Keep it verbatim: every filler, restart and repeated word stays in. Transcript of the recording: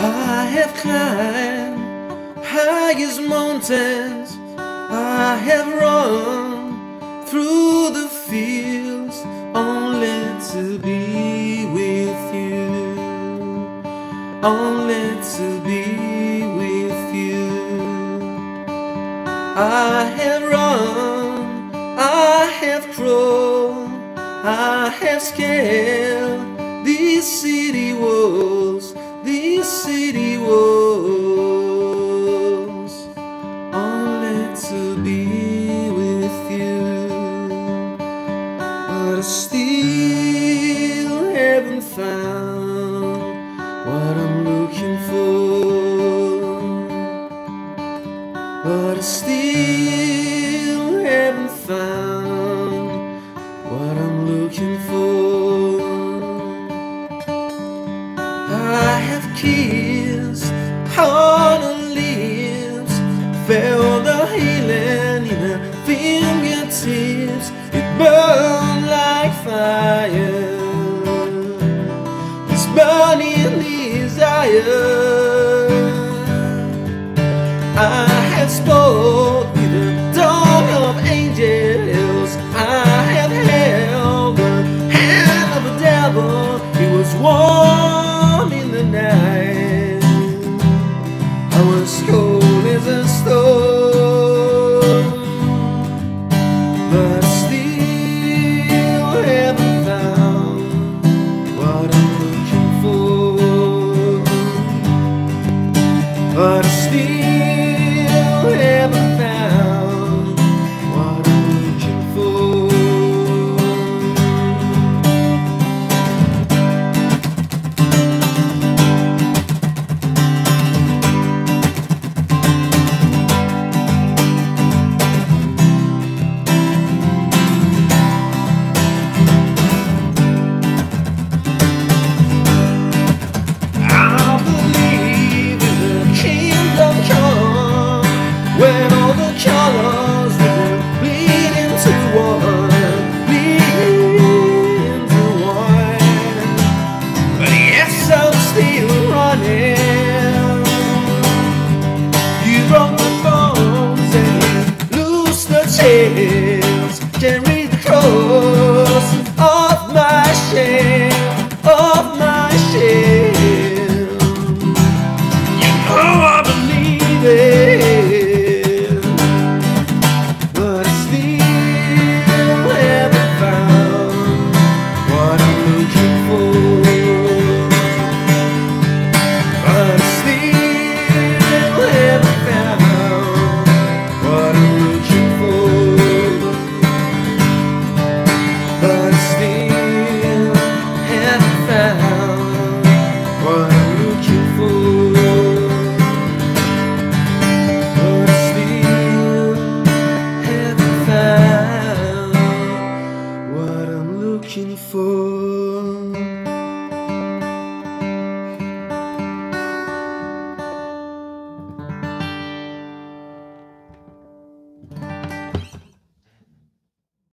I have climbed highest mountains, I have run through the fields only to be with you, only to be with you. I have run, I have crawled, I have scaled these city walls, these city walls, only to be with you. But I still haven't found what I'm looking for. But I still haven't found what I'm looking for. I have kissed all the lips, felt the healing in her fingertips. It burned like fire, this burning desire. I have spoke with the tongue of angels, I have held the hand of the devil. It was warm in the night, I was cold as a stone. But I still haven't found what I'm looking for. But I still haven't found what I'm looking for. When all the colors will bleed into one, bleed into one. But yes, I'm still running. You broke the bones and you loose the chains. Can't